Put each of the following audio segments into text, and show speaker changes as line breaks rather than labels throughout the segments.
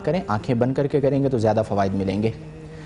کریں, آنکھیں بند کر کے کریں گے تو زیادہ فوائد ملیں گے.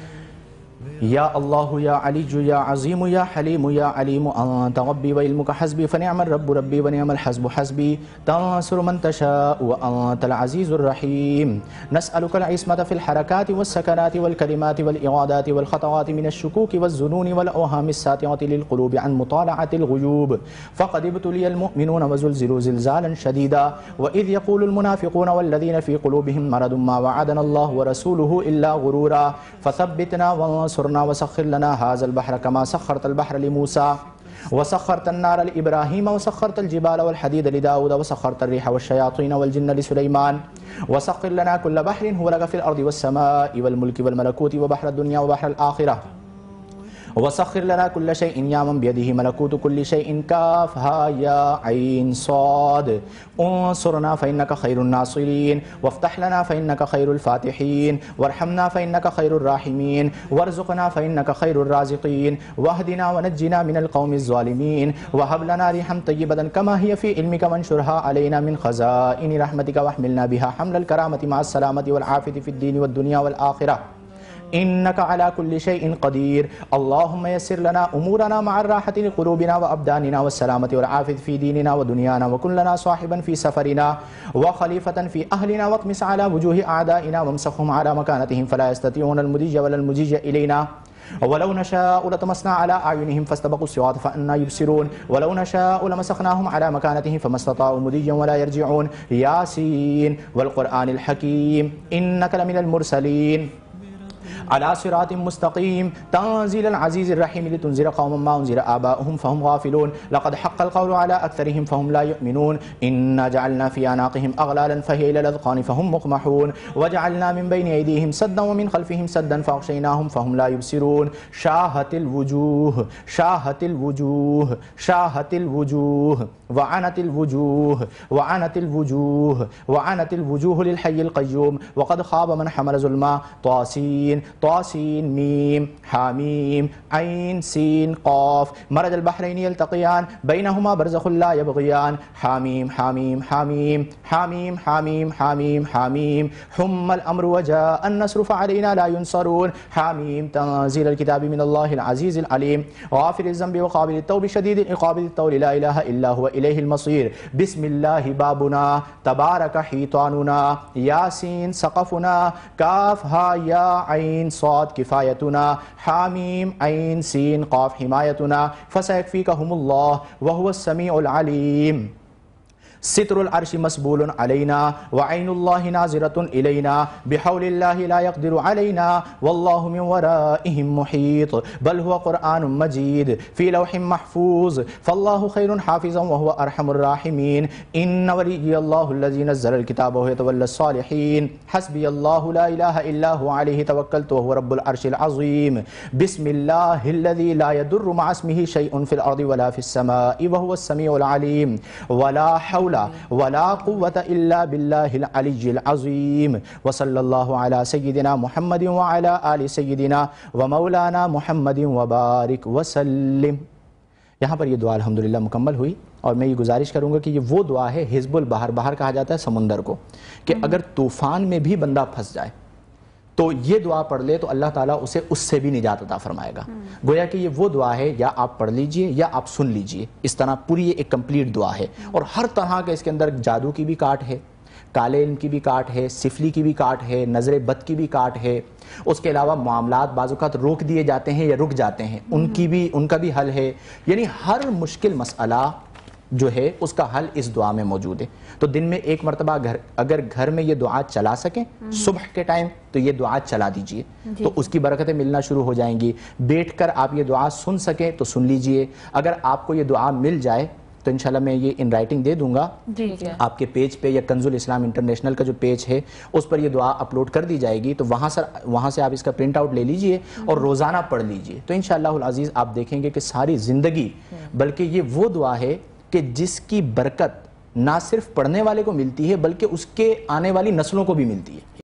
یا اللہ یا علی یا عظیم یا حلیم یا علیم انت ربی وعلمک حسبی فنعم الرب ربی ونعم الحسب حسبی تنصر من تشاء وانت العزیز الرحیم. نسألک العصمة في الحركات والسكنات والكلمات والإرادات والخطوات من الشكوك والظنون والأوهام الساطعة للقلوب عن مطالعة الغيوب فقد ابتلي المؤمنون وزلزلوا زلزالا شديدا وإذ يقول المنافقون والذين في قلوبهم مرض ما وعدنا الله ورسوله إلا غرورا فثبتنا وانصرنا وسخر لنا هذا البحر كما سخرت البحر لموسى وسخرت النار لإبراهيم وسخرت الجبال والحديد لداود وسخرت الريح والشياطين والجن لسليمان وسخر لنا كل بحر هو لك في الأرض والسماء والملك والملكوت وبحر الدنيا وبحر الآخرة وسخر لنا كل شيء يا من بيده ملكوت كل شيء كافها يا عين صاد انصرنا فإنك خير الناصرين وافتح لنا فإنك خير الفاتحين وارحمنا فإنك خير الراحمين وارزقنا فإنك خير الرازقين واهدنا ونجنا من القوم الظالمين وهب لنا ريحا طيبة كما هي في علمك وانشرها علينا من خزائن رحمتك واحملنا بها حمل الكرامة مع السلامة والعافية في الدين والدنيا والآخرة إنك على كل شيء قدير. اللهم يسر لنا أمورنا مع الراحة لقلوبنا وأبداننا والسلامة والعافية في ديننا ودنيانا وكن لنا صاحبا في سفرنا وخليفة في أهلنا واطمس على وجوه أعدائنا وامسخهم على مكانتهم فلا يستطيعون المضي ولا المجيء إلينا ولو نشاء لطمسنا على أعينهم فاستبقوا الصراط فأنا يبصرون ولو نشاء لمسخناهم على مكانتهم فما استطاعوا مضيا ولا يرجعون. ياسين والقرآن الحكيم إنك لمن المرسلين على صراط مستقيم تنزيل العزيز الرحيم لتنذر قوما ما أنذر آباؤهم فهم غافلون لقد حق القول على أكثرهم فهم لا يؤمنون إنا جعلنا في أعناقهم أغلالا فهي إلى الأذقان فهم مقمحون وجعلنا من بين أيديهم سدا ومن خلفهم سدا فأغشيناهم فهم لا يبصرون. شاهت الوجوه شاهت الوجوه شاهت الوجوه وعنت الوجوه وعنت الوجوه وعنت الوجوه للحي القيوم وقد خاب من حمل ظلما. طاسين طاسين ميم حاميم عين سين قاف مرج البحرين يلتقيان بينهما برزخ لا يبغيان. حاميم حاميم حاميم حاميم حاميم حاميم حاميم حم الأمر وجاء النصر فعلينا لا ينصرون. حاميم تنزيل الكتاب من الله العزيز العليم غافر الذنب وقابل التوب شديد العقاب ذي الطول لا إله إلا هو إليه المصير. بسم الله بابنا تبارك حيطاننا ياسين سقفنا كاف ها يا عين صاد كفايتنا حاميم عين سين قاف حمايتنا فسيكفيكهم الله وهو السميع العليم. ستر العرش مسبول علينا وعين الله ناظرة إلينا بحول الله لا يقدر علينا والله من ورائهم محيط بل هو قرآن مجيد في لوح محفوظ فالله خير حافظا وهو أرحم الراحمين. إن ولي الله الذي نزل الكتاب وهو يتولى الصالحين حسبي الله لا إله إلا هو عليه توكلت وهو رب العرش العظيم. بسم الله الذي لا يضر مع اسمه شيء في الأرض ولا في السماء وهو السميع العليم. ولا حول ولا قوة إلا بالله العلي العظيم. وصلى الله على سيدنا محمد وعلى آل سيدنا ومولانا محمد وبارك وسلم. یہاں پر یہ دعا الحمدللہ مکمل ہوئی اور میں یہ گزارش کروں گا کہ یہ وہ دعا ہے حزب البحر، بحر کہا جاتا ہے سمندر کو، کہ اگر طوفان میں بھی بندہ پھنس جائے تو یہ دعا پڑھ لے تو اللہ تعالیٰ اسے اس سے بھی نجات عطا فرمائے گا. گویا کہ یہ وہ دعا ہے، یا آپ پڑھ لیجئے یا آپ سن لیجئے، اس طرح پوری یہ ایک کمپلیٹ دعا ہے. اور ہر طرح کے اس کے اندر جادو کی بھی کاٹ ہے، کالے علم کی بھی کاٹ ہے، سفلی کی بھی کاٹ ہے، نظر بد کی بھی کاٹ ہے. اس کے علاوہ معاملات بعض اوقات روک دیے جاتے ہیں یا رک جاتے ہیں، ان کا بھی حل ہے. یعنی ہر مشکل مسئلہ جو ہے اس کا حل اس دعا میں موجود ہے. تو دن میں ایک مرتبہ اگر گھر میں یہ دعا چلا سکیں صبح کے ٹائم تو یہ دعا چلا دیجئے تو اس کی برکتیں ملنا شروع ہو جائیں گی. بیٹھ کر آپ یہ دعا سن سکیں تو سن لیجئے. اگر آپ کو یہ دعا مل جائے تو انشاءاللہ میں یہ ان رائٹنگ دے دوں گا آپ کے پیج پہ، یا کنز الاسلام انٹرنیشنل کا جو پیج ہے اس پر یہ دعا اپلوڈ کر دی جائے گی. تو وہاں سے آپ اس کا پرنٹ آؤٹ لے لیجئے اور روزانہ پڑھ لیجئے. تو انشاءاللہ العزیز آپ دیکھیں گے کہ ساری زندگی، بلکہ یہ وہ دعا ہے کہ جس کی برکت نہ صرف پڑھنے والے کو ملتی ہے بلکہ اس کے آنے والی نسلوں کو بھی ملتی ہے.